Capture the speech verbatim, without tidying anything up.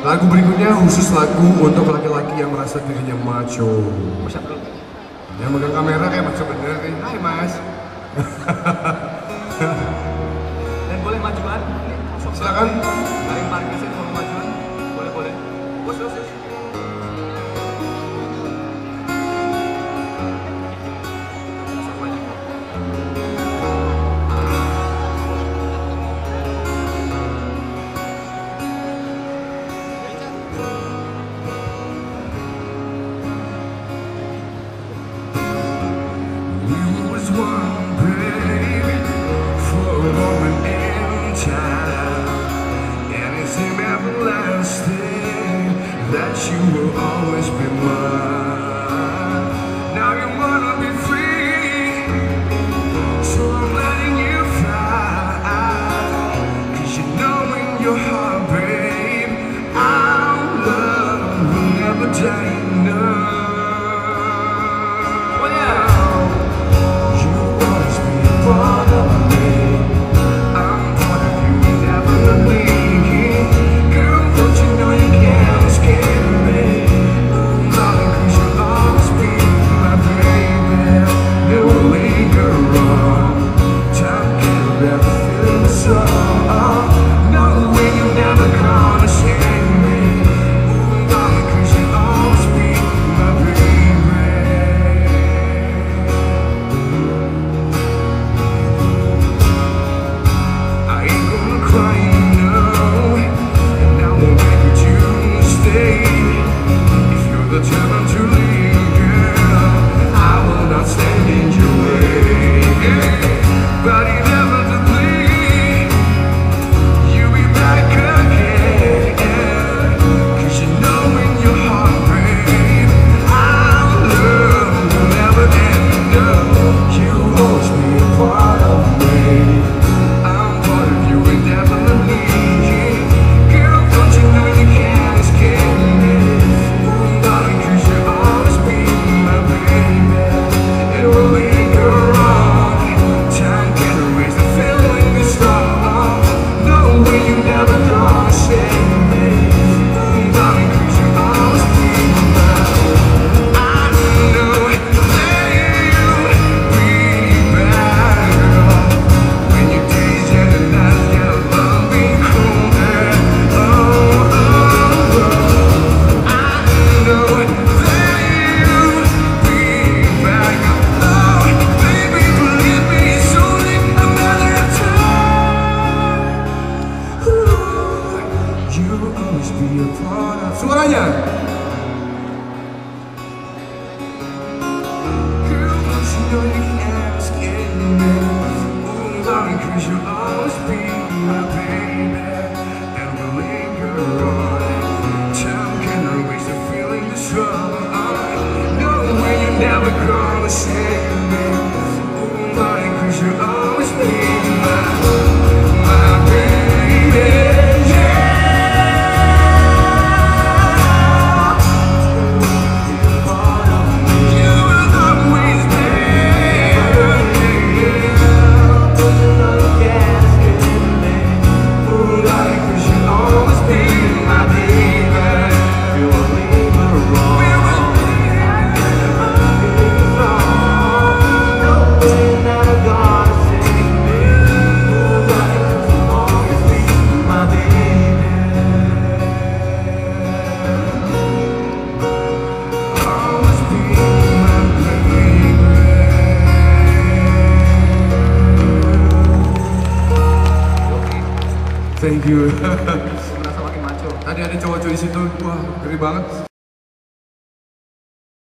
Lagu berikutnya khusus lagu untuk laki-laki yang merasa dirinya macho. Yang megang kamera kayak macho bener nih. Hai mas. Dan boleh majuan? Silakan. Paling parkir sih mau majuan? Boleh boleh. Bos bos bos. That you will always be mine. Now you wanna be free, so I'm letting you fly. Cause you know in your heart, babe, our love will never die enough. You'll always be a part of me. I'm part of you indefinitely. Girl, don't you know you can't escape? Suaranya. Never gonna save me, only 'cause you'll always be my, my baby. Thank you. Merasa makin maco. Tadi ada cowok-cowok di situ, wah, gede banget.